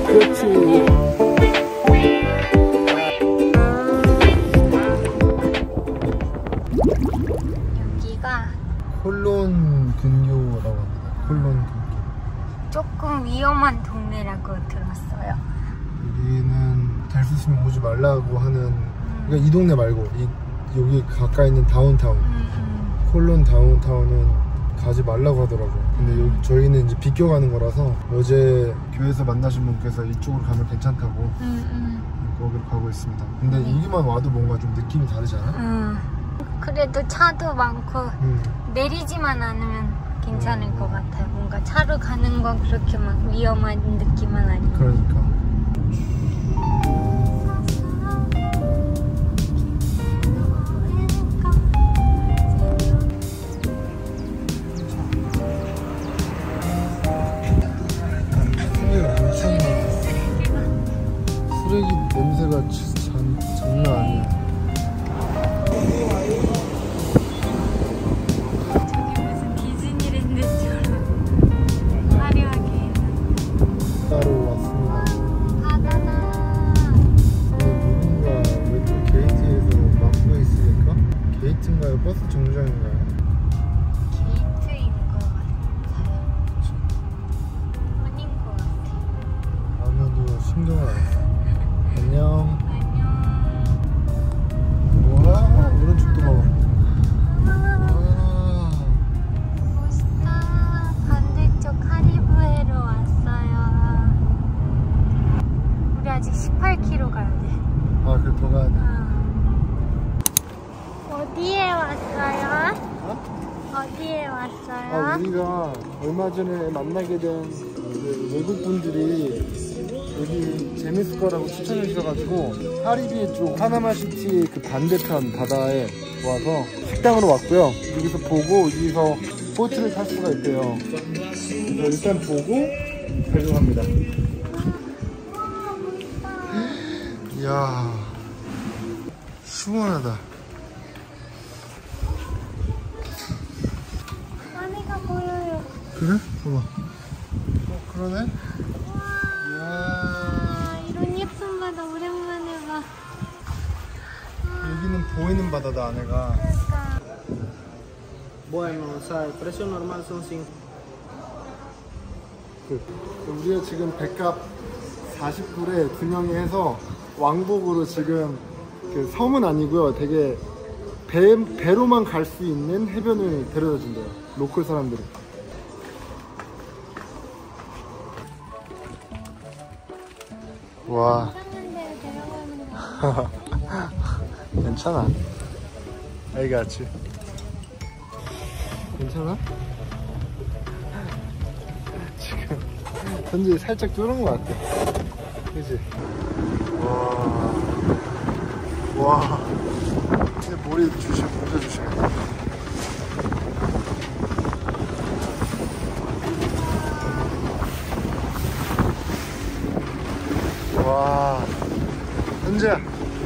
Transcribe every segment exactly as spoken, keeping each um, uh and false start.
그렇지. 여기가 콜론 근교라고 합니다. 콜론 근교. 조금 위험한 동네라고 들었어요. 여기는 갈 수 있으면 오지 말라고 하는, 음. 그러니까 이 동네 말고 이 여기 가까이 있는 다운타운, 음, 음. 콜론 다운타운은 가지 말라고 하더라고요. 근데 음. 여기 저희는 이제 비껴가는 거라서 어제 교회에서 만나신 분께서 이쪽으로 가면 괜찮다고 음, 음. 거기로 가고 있습니다. 근데 음. 여기만 와도 뭔가 좀 느낌이 다르잖아. 음. 그래도 차도 많고 음. 내리지만 않으면 괜찮을 음. 것 같아요. 뭔가 차로 가는 건 그렇게 막 위험한 느낌은 아니고. 그러니까. 쓰레기 냄새가 진짜 장난 아니야. 저기 무슨 디즈니랜드처럼 화려하게 따로 왔습니다. 바다다. 근데 누군가 왼쪽 게이트에서 막고 있으니까? 게이트인가요? 버스 정류장인가요? 게이트인 것 같아요. 아닌 것 같아요. 아무도 신경을 안 써. 안녕. 안녕. 와, 오른쪽도 봐봐. 와. 멋있다. 반대쪽 카리브해로 왔어요. 우리 아직 십팔 킬로미터 가야 돼. 아, 그래, 더 가야 돼. 어. 어디에 왔어요? 어? 어디에 왔어요? 아, 우리가 얼마 전에 만나게 된 그 외국 분들이 여기 재밌을 거라고 추천해 주셔가지고 하리비 쪽 파나마시티 그 반대편 바다에 와서 식당으로 왔고요. 여기서 보고 여기서 보트를 탈 수가 있대요. 그래서 일단 보고 가져갑니다. 이야, 시원하다. 안에가 보여요. 그래? 봐봐. 어, 그러네? 와, 이런 예쁜 바다 오랜만에 봐. 여기는 보이는 바다다, 안에가. 그러니까. Bueno, o sea, el precio normal son cinco. 그, 우리가 지금 백값 사십 불에 두 명이 해서 왕복으로 지금 그 섬은 아니고요. 되게 배, 배로만 갈 수 있는 해변을 데려다 준대요. 로컬 사람들이. 와. 이상한 데로 데려가는 거. 괜찮아. I got you. 괜찮아? 지금 현재 살짝 쫄은 것 같아. 그치? 와. 와. 내 머리 조심, 모자 조심. 와. 현재야.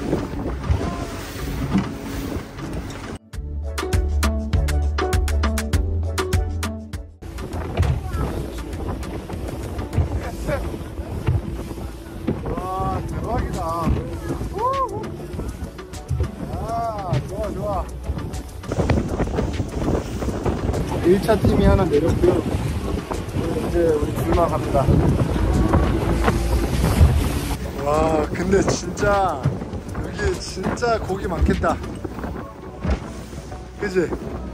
와, 대박이다. 야, 좋아, 좋아. 일 차 팀이 하나 내렸고요. 이제 우리 둘만 갑니다. 와, 근데 진짜 여기 진짜 고기 많겠다. 그치?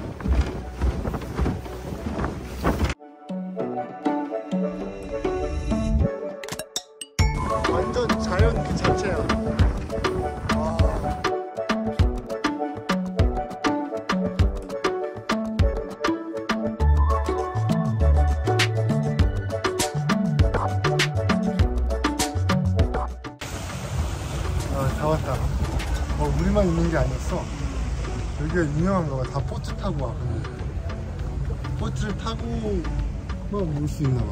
완전 자연 그 자체야. 와. 아, 다 왔다. 어, 우리만 있는 게 아니었어. 여기가 유명한가 봐. 다 보트 타고 와. 근데. 보트를 타고 올 수 있나 봐.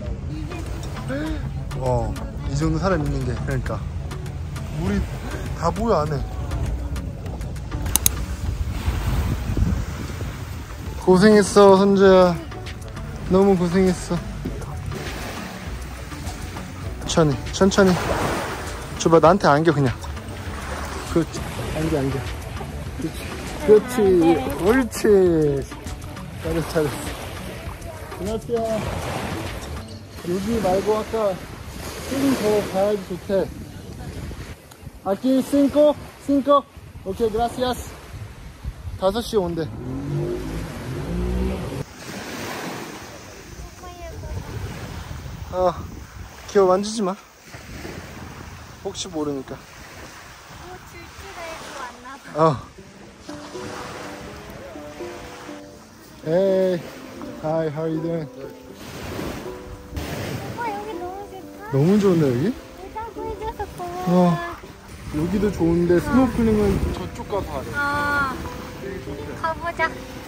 와, 이 정도 사람 있는 게. 그러니까 물이 다 보여 안에. 고생했어, 선재야. 너무 고생했어. 천천히 천천히 줘봐. 나한테 안겨 그냥. 그렇지. 안겨 안겨. 그렇지. 그렇지. 옳지. 잘했어 잘했어. 안녕하세요. 여기 말고 아까 좀 더 가야지 좋대. 아키 cinco cinco. 오케이 gracias. 다섯 시에 온대. 어, 기어 만지지 마. 혹시 모르니까. 뭐 줄 줄 알고 왔나 봐. 어. Hey, hi, how are you doing? 오빠 여기 너무 좋다. 너무 좋은데 여기? 일단 해줘서 고마워. 어. 여기도 좋은데 스노클링은 저쪽 가서 하래. 아, 가보자.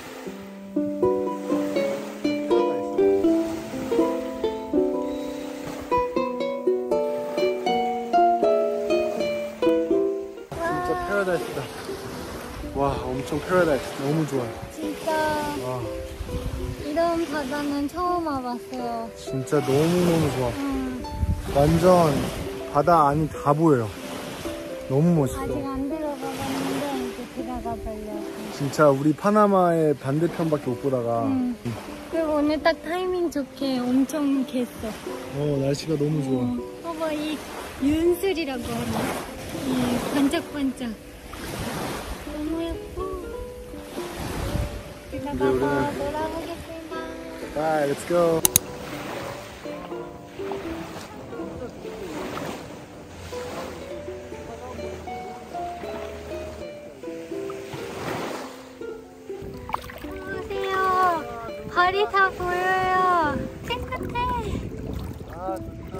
진짜 패러다이스다. 와, 엄청 패러다이스. 너무 좋아. 진짜 와, 이런 바다는 처음 와봤어요. 진짜 너무너무 좋아. 음, 완전 바다 안이 다 보여요. 너무 멋있어. 아직 안 들어가봤는데 이제 들어가 보려고. 진짜 우리 파나마의 반대편밖에 못 보다가 음. 그리고 오늘 딱 타이밍 좋게 엄청 겠어. 어, 날씨가 너무 좋아. 어, 봐봐 이 윤슬이라고 하나? 이 반짝반짝. 너무 예뻐. 제가 이제 가서 우리는- 놀아보겠습니다. Bye, let's go. 안녕하세요. 발이 다 보여요. 깨끗해. 아, 좋다.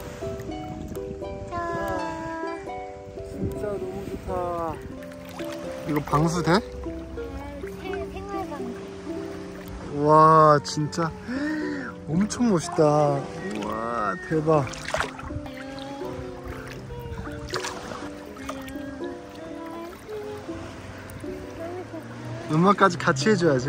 자, 진짜 너무 좋다. 이거 방수 돼? 생- 생활방. 와, 진짜 엄청 멋있다. 와, 대박. 음악까지 같이 해줘야지.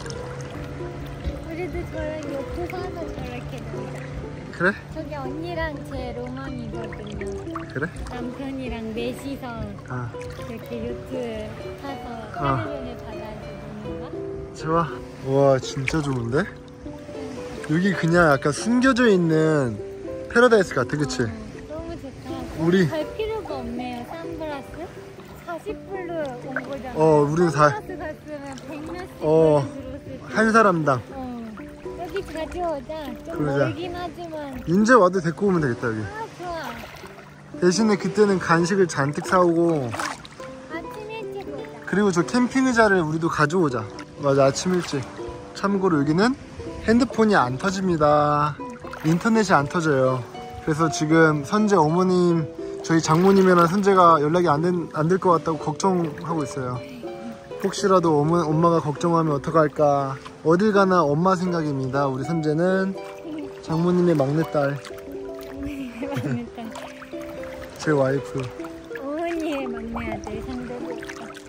우리도 저랑 옆에 가서 저렇게 놀자. 그래? 저기 언니랑 제 로망이거든요. 그래? 남편이랑 넷이서 아, 이렇게 요트 타서 아. 해변에 바다에서 노는 거? 좋아. 와, 진짜 좋은데? 여기 그냥 약간 숨겨져 있는 패러다이스 같아, 그치? 어, 너무 좋다. 우리- 갈 필요가 없네요. 선글라스? 사십 불로 온 거잖아. 어, 우리는 사- 선글라스 갔으면 백몇십 어, 불 들었을 텐데. 한 사람당. 어, 여기 자주 오자. 좀 그러자. 멀긴 하지만. 인제 와도 데리고 오면 되겠다, 여기. 아, 좋아. 대신에 그때는 간식을 잔뜩 사오고, 아침 일찍 오자. 그리고 저 캠핑 의자를 우리도 가져오자. 맞아, 아침 일찍. 참고로 여기는 핸드폰이 안 터집니다. 인터넷이 안 터져요. 그래서 지금 선재 어머님, 저희 장모님이랑 선재가 연락이 안 된, 안 될 것 같다고 걱정하고 있어요. 혹시라도 엄마, 엄마가 걱정하면 어떡할까. 어딜 가나 엄마 생각입니다. 우리 선재는 장모님의 막내딸, 막내딸. 제 와이프. 어머니의 막내 아들 상대로.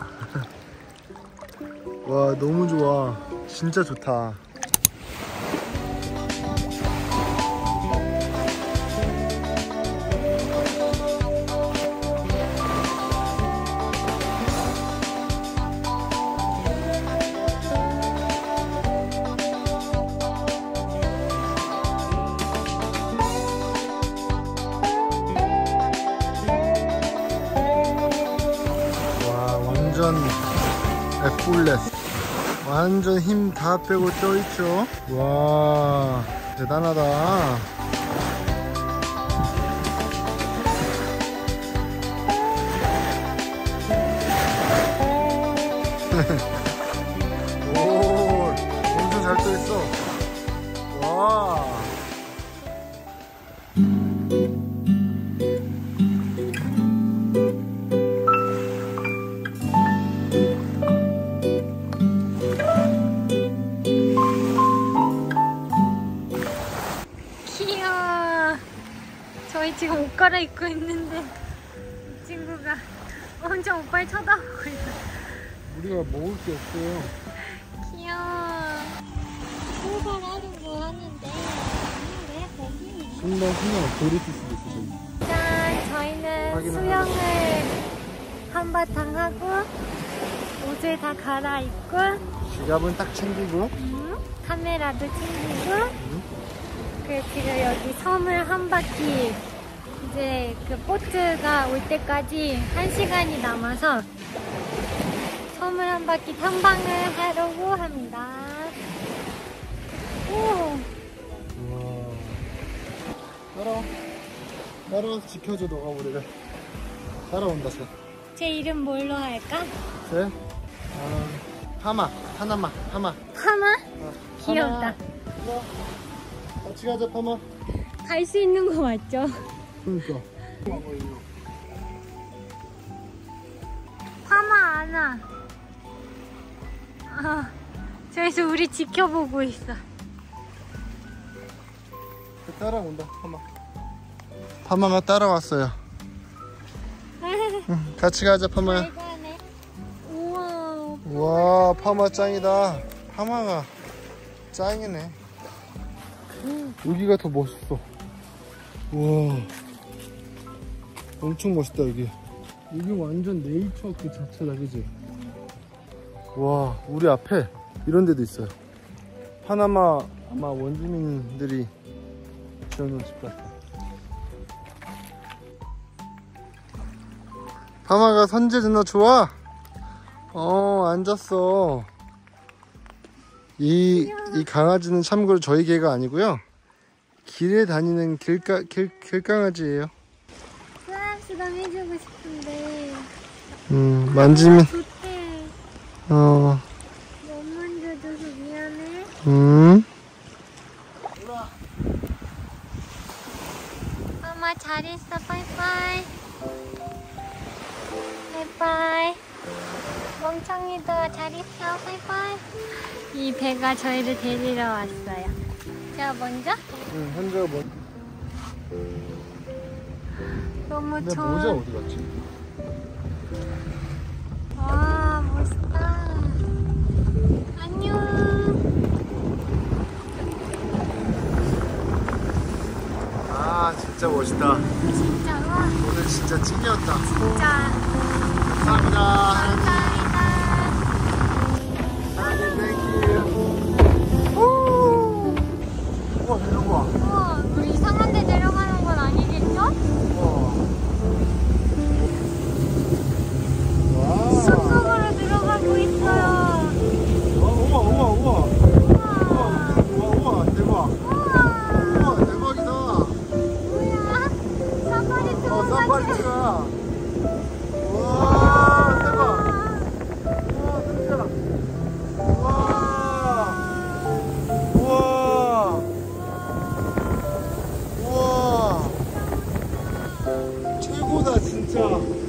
와, 너무 좋아. 진짜 좋다. 와, 완전 에풀레스. 완전 힘 다 빼고 떠있죠. 와, 대단하다. 오, 엄청 잘 떠있어. 와. 귀여워. 저희 지금 옷 갈아입고 있는데 이 친구가 엄청 오빠를 쳐다보고 있어. 우리가 먹을 게 없어요. 귀여워. 출발하려고 하는데 오늘의 고민이 순간 순간 돌이 있을 수도 있어 저기. 짠! 저희는 확인을 수영을 한바탕 하고 옷을 다 갈아입고 지갑은 딱 챙기고 음, 카메라도 챙기고 음. 그 지금 여기 섬을 한 바퀴 이제 그 보트가 올 때까지 한 시간이 남아서 섬을 한 바퀴 탐방을 하려고 합니다. 오. 우와. 따라와. 따라와서 지켜줘 너가 우리를. 따라온다 쟤. 제 이름 뭘로 할까? 쟤? 아, 파마. 파나마. 파마. 파마? 어, 귀엽다. 파마. 같이 가자 파마. 갈 수 있는 거 맞죠? 그러니까. 파마 안 와. 아, 저기서 우리 지켜보고 있어. 따라온다 파마. 파마가 따라왔어요. 응, 같이 가자 파마야. 잘 가네. 우와. 우와 파마 짱이다. 파마가 짱이네. 여기가 더 멋있어. 우와 엄청 멋있다 여기. 여기 완전 네이처 그 자체다 그지? 와 우리 앞에 이런 데도 있어요. 파나마 아마 원주민들이 지어놓은 집 같아. 파마가 선재 누나 좋아? 어 앉았어. 이, 이 강아지는 참고로 저희 개가 아니고요 길에 다니는 길가, 길, 길강아지예요. 수담수담 해주고 싶은데 음 만지면 좋대. 어 못 만져줘서 미안해. 음. 엄마 잘 있어. 빠이빠이. 빠이빠이. 멍청이도 잘 있어. 빠이빠이. 이 배가 저희를 데리러 왔어요. 제가 먼저? 응 현재가 뭐 너무 내 좋아. 모자 어디 갔지? 와 멋있다. 안녕. 아 진짜 멋있다. 진짜로? 오늘 진짜 찐이었다. 진짜. 감사합니다. 감사합니다. 땡큐. 우와 내려봐. 우와, 우리 이상한 데 내려가는 건 아니겠죠? 와. 숲속으로 들어가고 있어요. 우와 우와 우와. 우와. 우와 우와 대박. 우와. 우와 대박이다. 뭐야? 사파리 어 투어 사파리가. 와 대박. 와 진짜. 우와. 우와. 우와. 최고다 진짜.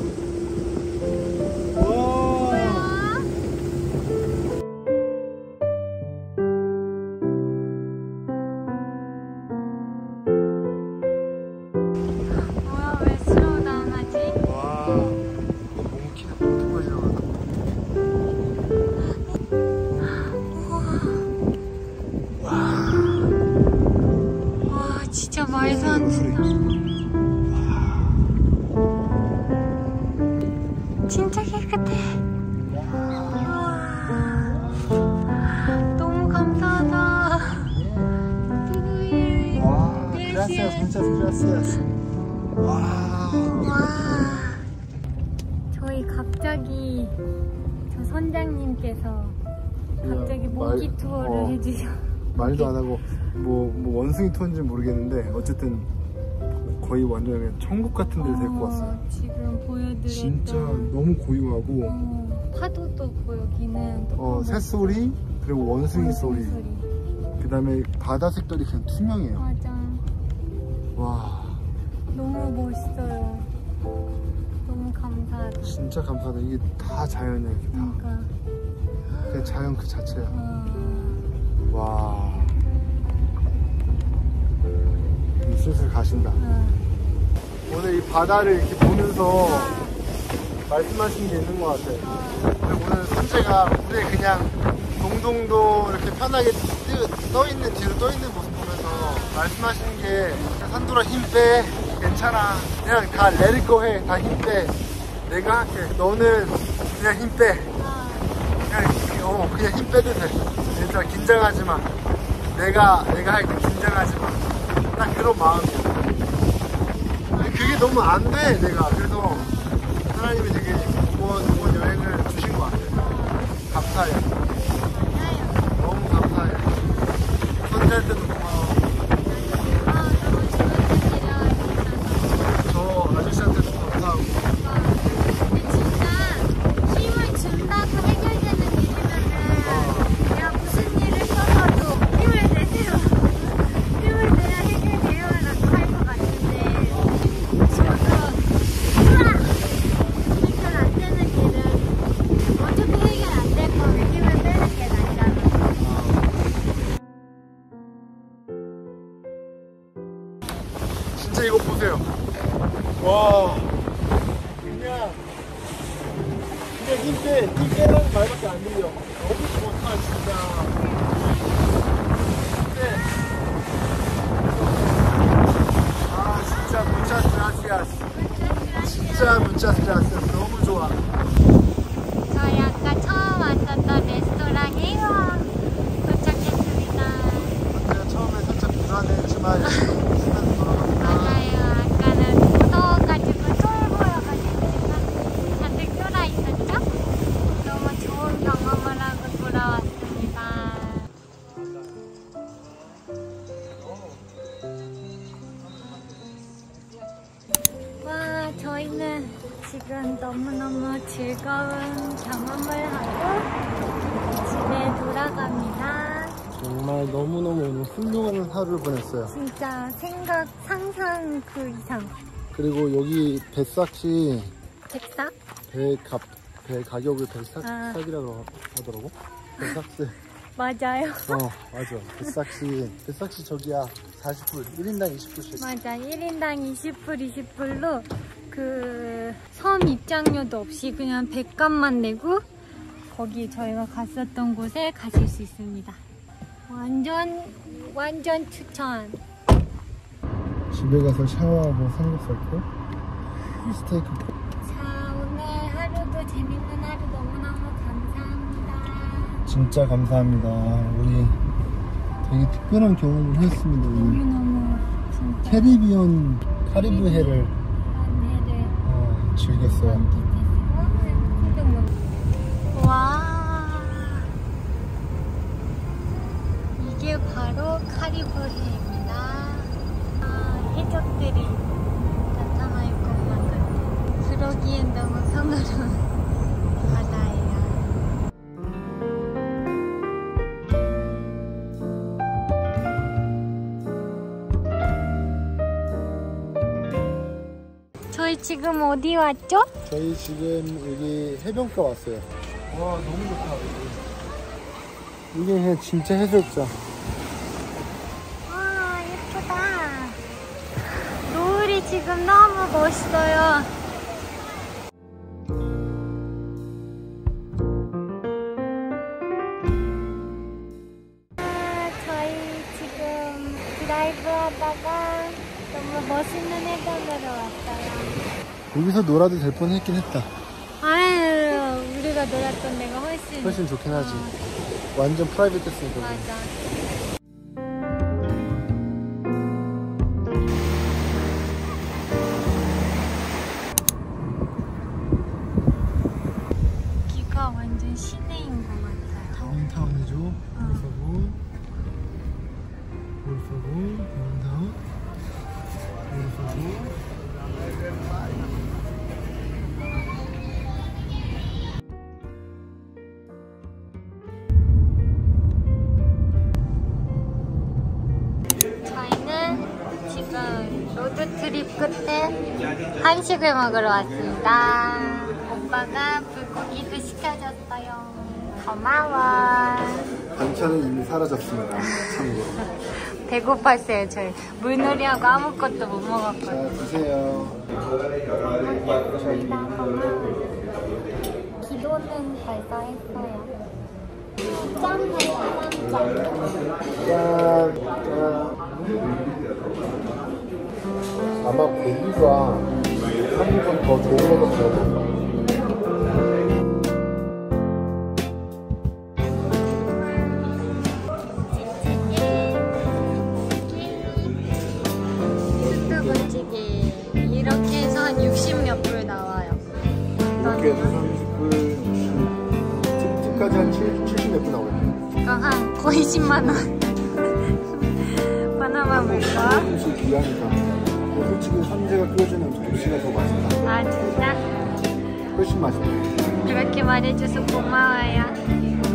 뭐야, 왜 슬로우 다운 하지? 와, 너무 키가 어떡하지 나가다. 와, 진짜 말도 안 된다. 진짜 깨끗해. 우와. 너무 감사하다. 뿌이. 와, gracias, muchas gracias. 와, 와. 저희 갑자기 저 선장님께서 갑자기 그냥 모기 말- 투어를 어. 해주셔. 말도 안 하고 뭐, 뭐 원숭이 투어인지 모르겠는데 어쨌든 거의 완전 그냥 천국 같은 데를 데리고 왔어요. 지금 보여드렸던 진짜 너무 고요하고 어, 파도도 보여기는 어, 새소리 그리고 원숭이 소리 그 다음에 바다 색깔이 그냥 투명해요. 맞아. 와 너무 멋있어요. 너무 감사하다. 진짜 감사하다. 이게 다 자연이야 이게 다. 그러니까 그냥 자연 그 자체야. 어, 와 이제 슬슬 가신다. 어. 오늘 이 바다를 이렇게 보면서 아, 말씀하신 게 있는 것 같아요. 어, 근데 오늘 선재가 우리 그냥 동동도 이렇게 편하게 떠 있는 뒤로 떠 있는 모습 보면서 말씀하시는 게 산돌아 힘 빼. 괜찮아. 그냥 다 레디고 해. 다 힘 빼. 내가 할게. 너는 그냥 힘 빼. 그냥, 어, 그냥 힘 빼도 돼. 얘들아, 긴장하지 마. 내가, 내가 할게. 긴장하지 마. 딱 그런 마음이야. 근데 그게 너무 안 돼, 내가. 그래서 하나님이 되게 이번, 이번 여행을 주신 것 같아요. 감사해요. 너무 감사해요. 선제할 때도 고마워. 저 아저씨한테도 감사하고. 근데 진짜 힘을 준다고 해결되는 일이면은 내가 무슨 일을 써서도 힘을 내세요. 힘을 내야 해결되어라고 할 것 같은데 저도 해결 안 되는 일은 어차피 해결 안 될 거면 힘을 빼는 게 낫잖아. 진짜 이거 보세요. 와, 그냥 그냥 힘 빼, 힘 빼라는 말밖에 안 들려. 너무 좋다 진짜. 힘 아 진짜 무차스 gracias. 진짜 무차스 gracias. 너무 좋아. 저희 아까 처음 왔었던 레스토랑에 도착했습니다. 제가 처음에 살짝 불안했지만 시간이 돌아갑니다. 맞아요. 아까는 무더워가지고 쫄 보여가지고 다들 쫄아 있었죠? 너무 좋은 경험을 하고 돌아왔습니다. 와, 저희는 지금 너무너무 즐거운 경험을 하고 집에 돌아갑니다. 정말 너무너무 오늘 훌륭한 하루를 보냈어요. 진짜 생각, 상상 그 이상. 그리고 여기 뱃삭시 객사? 배 값, 배 가격을 아. 뱃삭이라고 하더라고. 뱃삭스. 맞아요. 어, 맞아. 뱃삭시. 뱃삭시 저기야. 사십 불. 일 인당 이십 불씩. 맞아. 일 인당 이십 불, 이십 불로 그 섬 입장료도 없이 그냥 백값만 내고 거기 저희가 갔었던 곳에 가실 수 있습니다. 완전 완전 추천. 집에 가서 샤워하고 삼겹살 고 스테이크. 자, 오늘 하루도 재밌는 하루 너무너무 감사합니다. 진짜 감사합니다. 우리 되게 특별한 경험을 했습니다. 오늘. 너무너무 진짜 캐리비언 카리브해를 해를 어, 즐겼어요. 와, 이게 바로 카리브해입니다. 아, 해적들이 나타날 것만 같아. 그러기엔 너무 평화로운 바다예요. 저희 지금 어디 왔죠? 저희 지금 여기 해변가 왔어요. 와, 너무 좋다. 여기. 이게 그냥 진짜 해수욕장. 와, 예쁘다. 노을이 지금 너무 멋있어요. 아, 저희 지금 드라이브 하다가 너무 멋있는 해변으로 왔어요. 여기서 놀아도 될 뻔 했긴 했다. 아유, 우리가 놀았던 데가 훨씬 훨씬 좋긴 하지. 어, 완전 프라이빗 했으니까. 맞아. 여기가 완전 시내인 것 같아요. 다운타운이죠. 어. 골프고, 골프고, 다운타운, 골프고. 저희는 지금 로드트립 끝에 한식을 먹으러 왔습니다. 오빠가 불고기도 시켜줬어요. 고마워. 반찬은 이미 사라졌습니다. 참고로. 배고팠어요. 저희 물놀이하고 아무것도 못 먹었거든요. 자, 드세요. 기도는 벌써 했어요. 짠! 짠! 짠! 짠, 짠. 아마 고기가 한번 더 좋은 거도 들어볼 거야. 수트부찌개 이렇게 해서 한 육십몇 불 나와요. 이렇게 해서 삼십 불, 팁까지 한 칠십 몇 불 나오겠네. 그러니까 한 거의 십만 원. 바나나 물까? 음식 귀하니까. 솔직히 선재가 끓여주는 접시가 더 맛있다. 아 진짜? 훨씬 맛있다. 그렇게 말해줘서 고마워요.